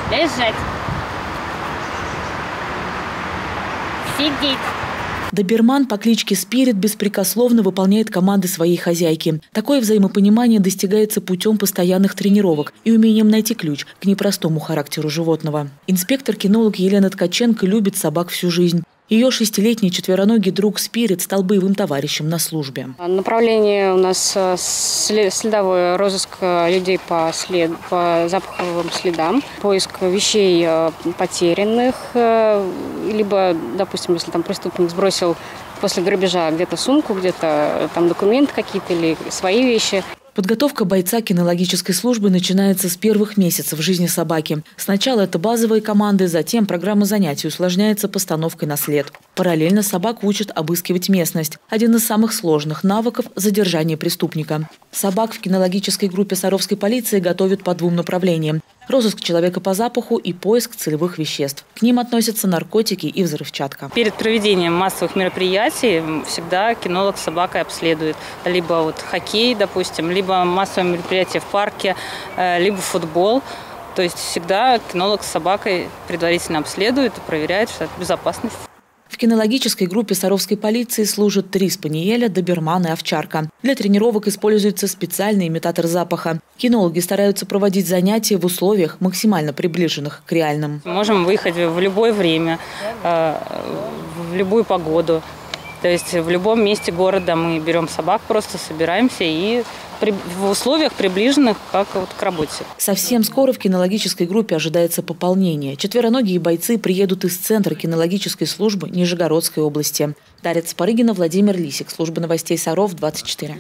Лежать. Сидеть. Доберман по кличке Спирит беспрекословно выполняет команды своей хозяйки. Такое взаимопонимание достигается путем постоянных тренировок и умением найти ключ к непростому характеру животного. Инспектор-кинолог Елена Ткаченко любит собак всю жизнь. Ее 6-летний четвероногий друг Спирит стал боевым товарищем на службе. Направление у нас следовой розыск людей по запаховым следам, поиск вещей потерянных, либо, допустим, если там преступник сбросил после грабежа где-то сумку, где-то там документы какие-то или свои вещи. Подготовка бойца кинологической службы начинается с первых месяцев жизни собаки. Сначала это базовые команды, затем программа занятий усложняется постановкой на след. Параллельно собаку учат обыскивать местность. Один из самых сложных навыков – задержание преступника. Собак в кинологической группе Саровской полиции готовят по 2 направлениям – розыск человека по запаху и поиск целевых веществ. К ним относятся наркотики и взрывчатка. Перед проведением массовых мероприятий всегда кинолог с собакой обследует. Либо хоккей, допустим, либо массовые мероприятия в парке, либо футбол. То есть всегда кинолог с собакой предварительно обследует и проверяет безопасность. В кинологической группе Саровской полиции служат 3 спаниеля, доберман и овчарка. Для тренировок используется специальный имитатор запаха. Кинологи стараются проводить занятия в условиях, максимально приближенных к реальным. Можем выехать в любое время, в любую погоду. То есть в любом месте города мы берем собак, просто собираемся и в условиях, приближенных к работе. Совсем скоро в кинологической группе ожидается пополнение. Четвероногие бойцы приедут из центра кинологической службы Нижегородской области. Дарья Цапарыгина, Владимир Лисик. Служба новостей Саров, 24.